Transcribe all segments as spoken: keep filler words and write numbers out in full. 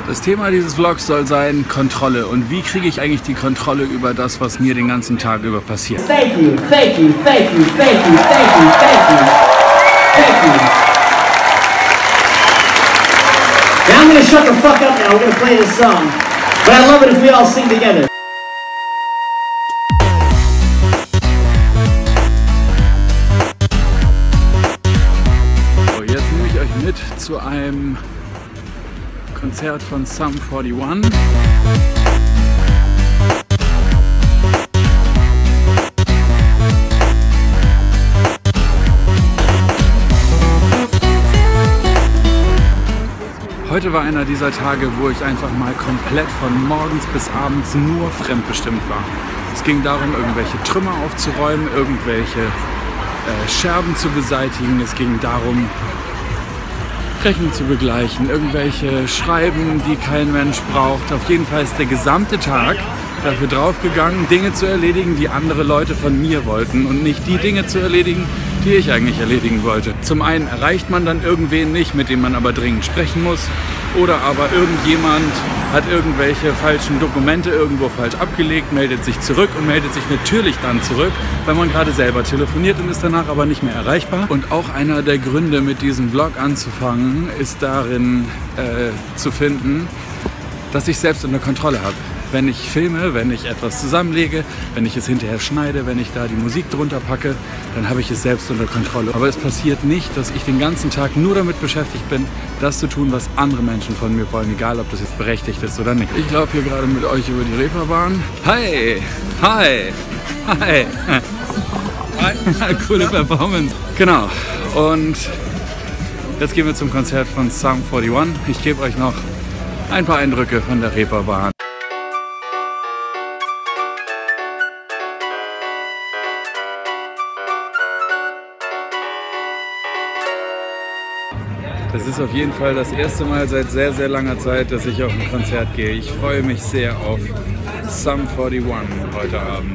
Das Thema dieses Vlogs soll sein Kontrolle. Und wie kriege ich eigentlich die Kontrolle über das, was mir den ganzen Tag über passiert? Thank you, thank you, thank you, thank you, thank you, thank you, thank you. Now I'm gonna shut the fuck up now. We're gonna play this song. But I love it if we all sing together. So, jetzt nehme ich euch mit zu einem Konzert von Sum einundvierzig. Heute war einer dieser Tage, wo ich einfach mal komplett von morgens bis abends nur fremdbestimmt war. Es ging darum, irgendwelche Trümmer aufzuräumen, irgendwelche äh, Scherben zu beseitigen. Es ging darum, Rechnung zu begleichen, irgendwelche Schreiben, die kein Mensch braucht. Auf jeden Fall ist der gesamte Tag dafür draufgegangen, Dinge zu erledigen, die andere Leute von mir wollten und nicht die Dinge zu erledigen, die ich eigentlich erledigen wollte. Zum einen erreicht man dann irgendwen nicht, mit dem man aber dringend sprechen muss, oder aber irgendjemand hat irgendwelche falschen Dokumente irgendwo falsch abgelegt, meldet sich zurück und meldet sich natürlich dann zurück, weil man gerade selber telefoniert und ist danach aber nicht mehr erreichbar. Und auch einer der Gründe, mit diesem Vlog anzufangen, ist darin äh, zu finden, dass ich selbst unter Kontrolle habe. Wenn ich filme, wenn ich etwas zusammenlege, wenn ich es hinterher schneide, wenn ich da die Musik drunter packe, dann habe ich es selbst unter Kontrolle. Aber es passiert nicht, dass ich den ganzen Tag nur damit beschäftigt bin, das zu tun, was andere Menschen von mir wollen, egal ob das jetzt berechtigt ist oder nicht. Ich laufe hier gerade mit euch über die Reeperbahn. Hi! Hi! Hi! Hi. Coole Performance. Genau. Und jetzt gehen wir zum Konzert von Sum einundvierzig. Ich gebe euch noch ein paar Eindrücke von der Reeperbahn. Das ist auf jeden Fall das erste Mal seit sehr, sehr langer Zeit, dass ich auf ein Konzert gehe. Ich freue mich sehr auf Sum einundvierzig heute Abend.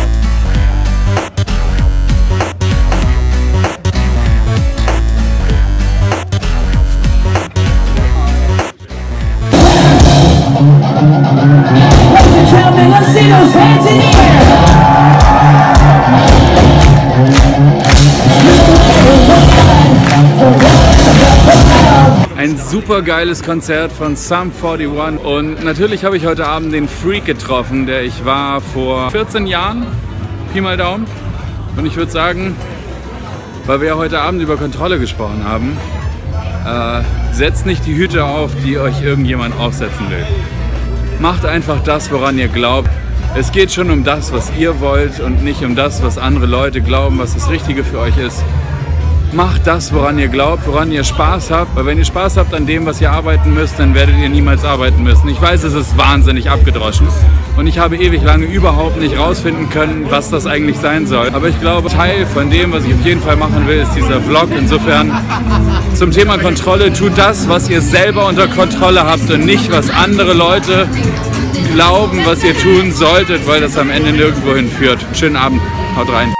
Ein super geiles Konzert von Sum einundvierzig und natürlich habe ich heute Abend den Freak getroffen, der ich war vor vierzehn Jahren, Pi mal Daumen. Und ich würde sagen, weil wir ja heute Abend über Kontrolle gesprochen haben, äh, setzt nicht die Hüte auf, die euch irgendjemand aufsetzen will. Macht einfach das, woran ihr glaubt. Es geht schon um das, was ihr wollt und nicht um das, was andere Leute glauben, was das Richtige für euch ist. Macht das, woran ihr glaubt, woran ihr Spaß habt. Weil wenn ihr Spaß habt an dem, was ihr arbeiten müsst, dann werdet ihr niemals arbeiten müssen. Ich weiß, es ist wahnsinnig abgedroschen. Und ich habe ewig lange überhaupt nicht rausfinden können, was das eigentlich sein soll. Aber ich glaube, Teil von dem, was ich auf jeden Fall machen will, ist dieser Vlog. Insofern zum Thema Kontrolle, tut das, was ihr selber unter Kontrolle habt und nicht, was andere Leute glauben, was ihr tun solltet, weil das am Ende nirgendwo hinführt. Schönen Abend, haut rein.